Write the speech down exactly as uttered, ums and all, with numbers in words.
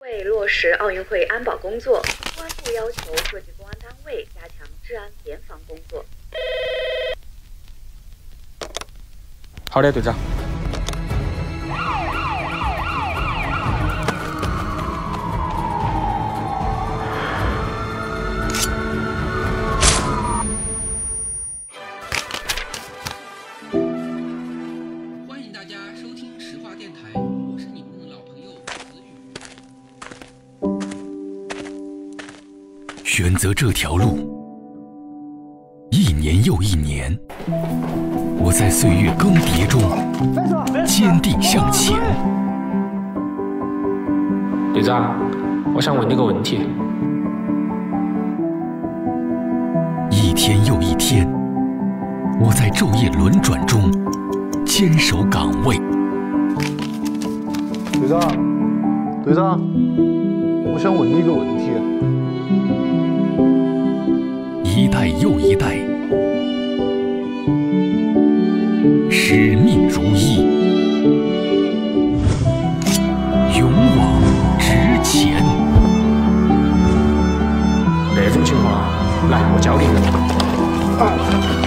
会落实奥运会安保工作，公安部要求各级公安单位加强治安联防工作。 好的，队长。 欢迎大家收听实话电台，我是你们的老朋友子宇。 选择这条路，一年又一年，我在岁月更迭中坚定向前。 队长，我想问你个问题。 一天又一天，我在昼夜轮转中坚守岗位。 队长，队长，我想问你一个问题。 一代又一代，使命如一，勇往直前。 那种情况，来，我教给你。